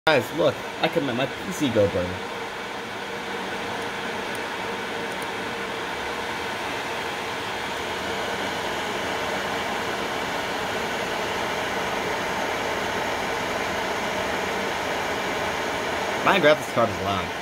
Guys, look, I can let my PC go burn. My graphics card is loud.